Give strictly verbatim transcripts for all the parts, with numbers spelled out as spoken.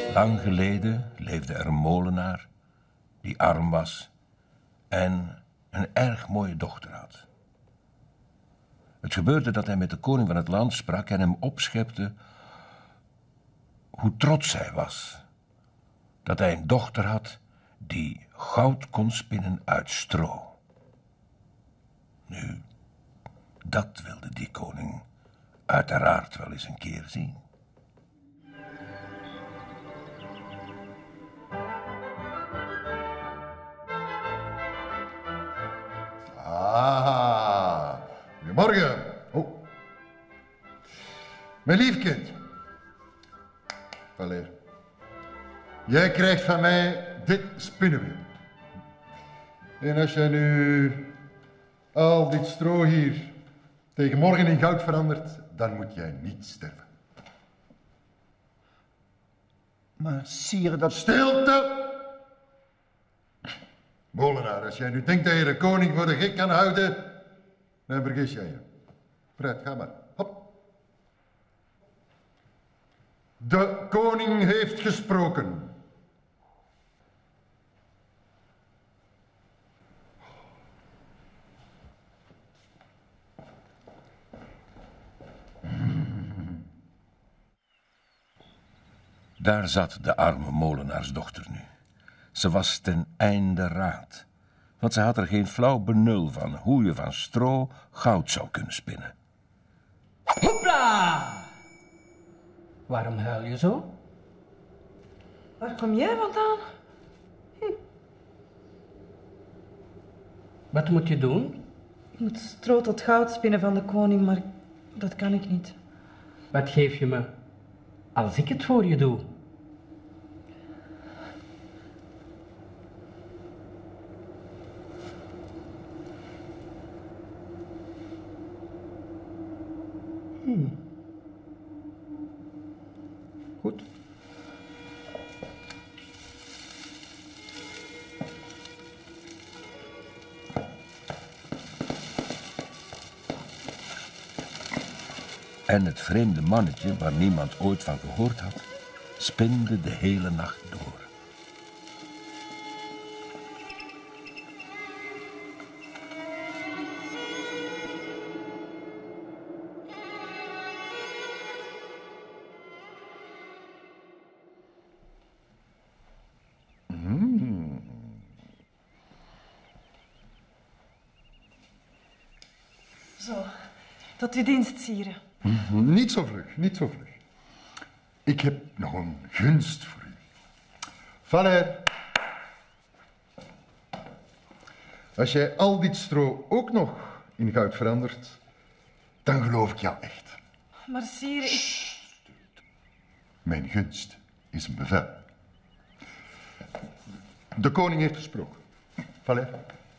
Lang geleden leefde er een molenaar die arm was en een erg mooie dochter had. Het gebeurde dat hij met de koning van het land sprak en hem opschepte hoe trots hij was dat hij een dochter had die goud kon spinnen uit stro. Nu, dat wilde die koning uiteraard wel eens een keer zien. Ah, goedemorgen. Oh. Mijn lief kind. Valer. Jij krijgt van mij dit spinnenwiel. En als jij nu al dit stro hier tegen morgen in goud verandert, dan moet jij niet sterven. Maar sire, dat... Stilte! Molenaar, als jij nu denkt dat je de koning voor de gek kan houden, dan vergis jij je. Vooruit, ga maar. Hop. De koning heeft gesproken. Daar zat de arme molenaarsdochter nu. Ze was ten einde raad, want ze had er geen flauw benul van hoe je van stro goud zou kunnen spinnen. Hoepla! Waarom huil je zo? Waar kom jij vandaan? Hm. Wat moet je doen? Ik moet stro tot goud spinnen van de koning, maar dat kan ik niet. Wat geef je me als ik het voor je doe? Hmm. Goed. En het vreemde mannetje, waar niemand ooit van gehoord had, spinde de hele nacht door. Zo, tot uw dienst, sire. Niet zo vlug, niet zo vlug. Ik heb nog een gunst voor u. Valer. Als jij al dit stro ook nog in goud verandert, dan geloof ik jou echt. Maar sire, ik... Mijn gunst is een bevel. De koning heeft gesproken. Valer.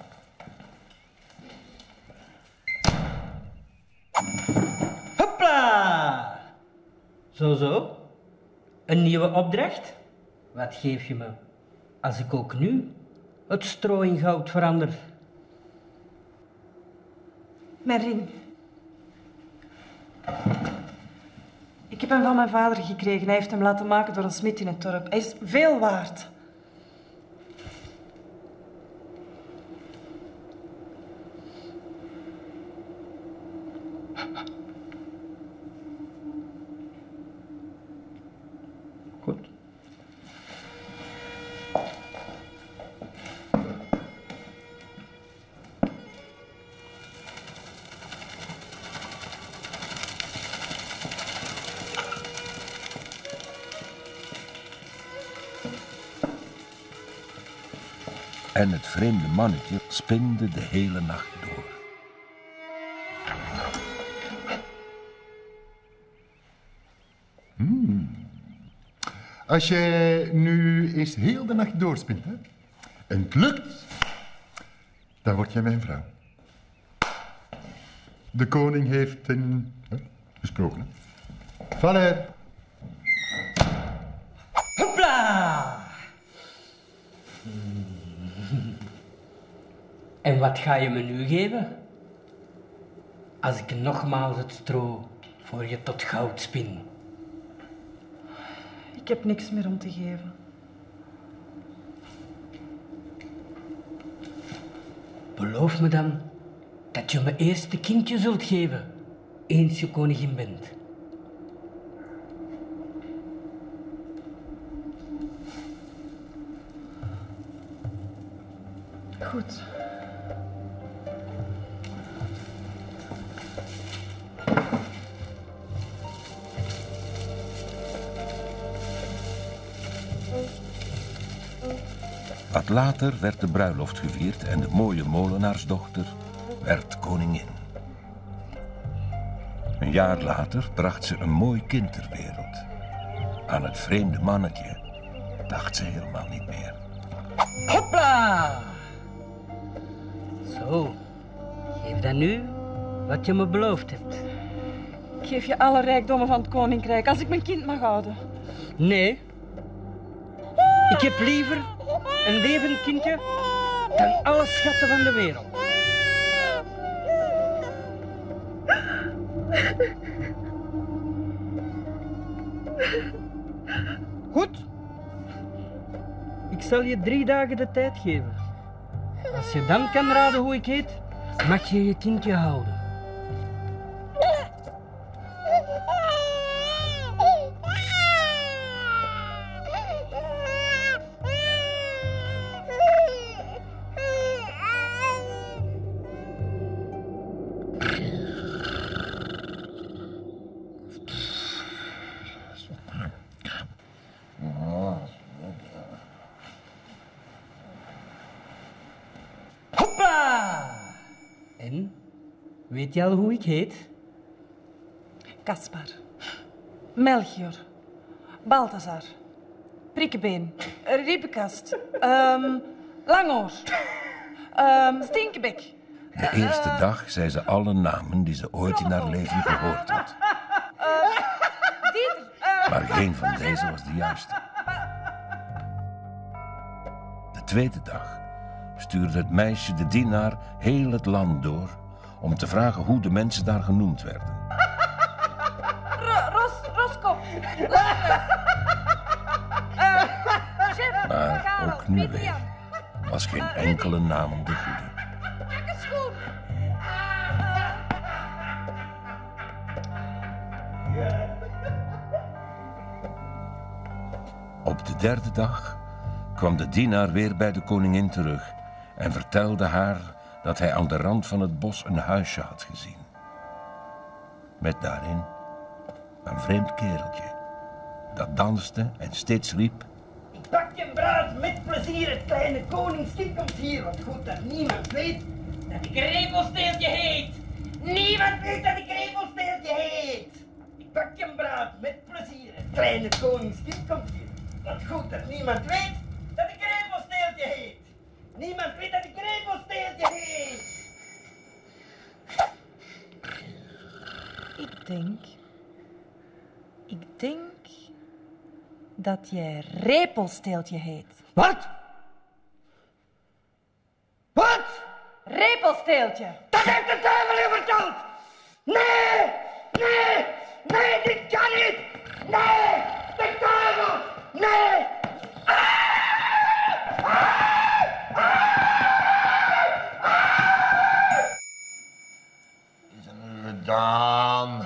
Hopla! Zo, zo. Een nieuwe opdracht? Wat geef je me als ik ook nu het stro in goud verander? Mijn ring. Ik heb hem van mijn vader gekregen. Hij heeft hem laten maken door een smid in het dorp. Hij is veel waard. Goed. En het vreemde mannetje spinde de hele nacht door. Hmm. Als jij nu eens heel de nacht doorspint, hè, en het lukt, dan word jij mijn vrouw. De koning heeft een, hè, gesproken. Hè. Valer. Hopla! En wat ga je me nu geven? Als ik nogmaals het stro voor je tot goud spin. Ik Ik heb niks meer om te geven. Beloof me dan dat je me eerste kindje zult geven, eens je koningin bent. Goed. Wat later werd de bruiloft gevierd en de mooie molenaarsdochter werd koningin. Een jaar later bracht ze een mooi kind ter wereld. Aan het vreemde mannetje dacht ze helemaal niet meer. Hopla! Zo, geef dan nu wat je me beloofd hebt. Ik geef je alle rijkdommen van het koninkrijk als ik mijn kind mag houden. Nee. Ik heb liever een levend kindje dan alle schatten van de wereld. Goed. Ik zal je drie dagen de tijd geven. Als je dan kan raden hoe ik heet, mag je je kindje houden. Hoppa! En, weet je al hoe ik heet? Caspar. Melchior. Balthazar. Prikkebeen. Riebenkast. Um, Langoor. Um, Stinkebek. De eerste dag zei ze alle namen die ze ooit in haar leven gehoord had. Dieter. Uh, Maar geen van deze was de juiste. De tweede dag stuurde het meisje de dienaar heel het land door om te vragen hoe de mensen daar genoemd werden. Ro- Ros, Roskop. Laurens. Uh, chef. Maar Karel, ook nu Pietian. weer was geen enkele naam de goede. Jakkeschoen. Op de derde dag kwam de dienaar weer bij de koningin terug en vertelde haar dat hij aan de rand van het bos een huisje had gezien. Met daarin een vreemd kereltje dat danste en steeds riep: Ik bak je bruid met plezier, het kleine koningskind komt hier. Wat goed dat niemand weet dat ik een repelsteeltje heet. Niemand weet dat ik een repelsteeltje heet. Ik bak je bruid met plezier, het kleine koningskind komt hier. Wat goed dat niemand weet dat ik een repelsteeltje heet. Niemand weet dat ik een repelsteeltje heet. Ik denk... Ik denk... dat jij Repelsteeltje heet. Wat? Wat? Repelsteeltje! Dat heeft de duivel je verteld! Nee! Nee! Nee, dit kan niet! Nee! De duivel! Nee! Is er nu gedaan?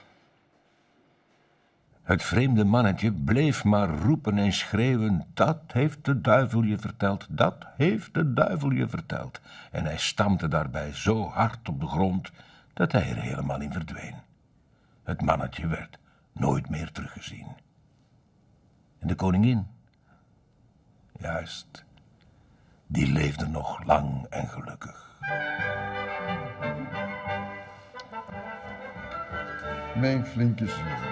Het vreemde mannetje bleef maar roepen en schreeuwen: dat heeft de duivel je verteld, dat heeft de duivel je verteld. En hij stampte daarbij zo hard op de grond dat hij er helemaal in verdween. Het mannetje werd nooit meer teruggezien. En de koningin, juist, die leefde nog lang en gelukkig. Mijn flinke zoon.